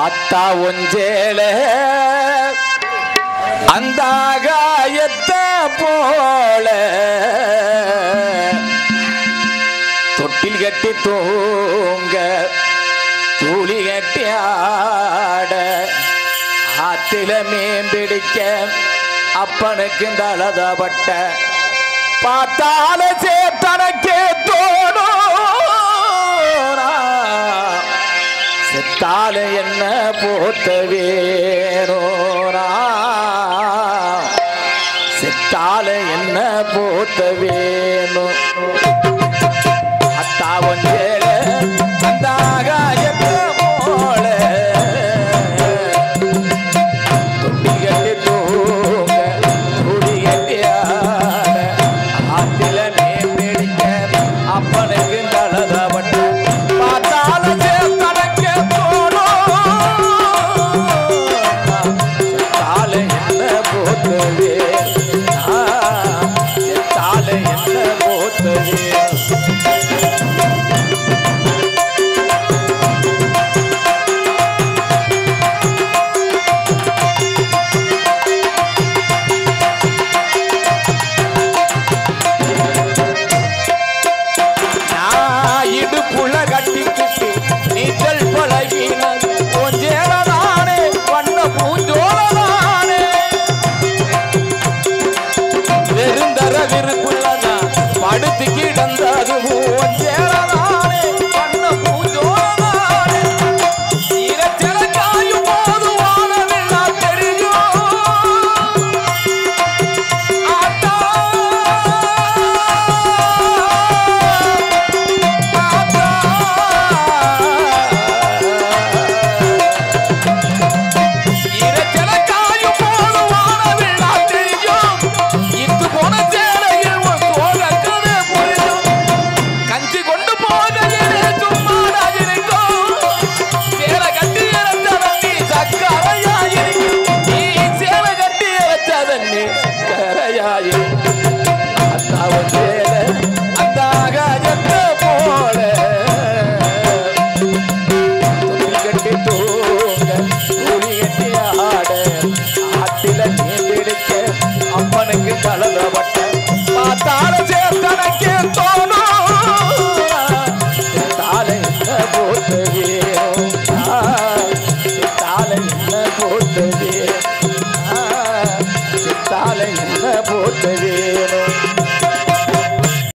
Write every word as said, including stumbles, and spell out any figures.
அத்தா ஒஞ்சேல அந்த ஆகாயத்தை போல தொட்டில் கட்டி தூங்க தூளி கட்டி ஆட ஆத்தில மேம்பிடிக்க அப்பனுக்கு தளதப்பட்ட பார்த்தால சேத்தனக்கே தோணும் செத்தால என்ன போத்த வேணோரா செத்தால என்ன போத்த வேணும் அத்தா ஒன்றேல அந்த ஆகாய